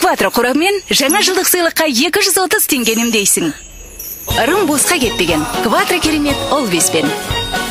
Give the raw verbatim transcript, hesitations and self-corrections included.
Экватор құраммен жаңа жылдық сыйлыққа екі жүз отыз теңгенім дейсің. Ырым босқа кетпеген. Кватро керемет ол беспен.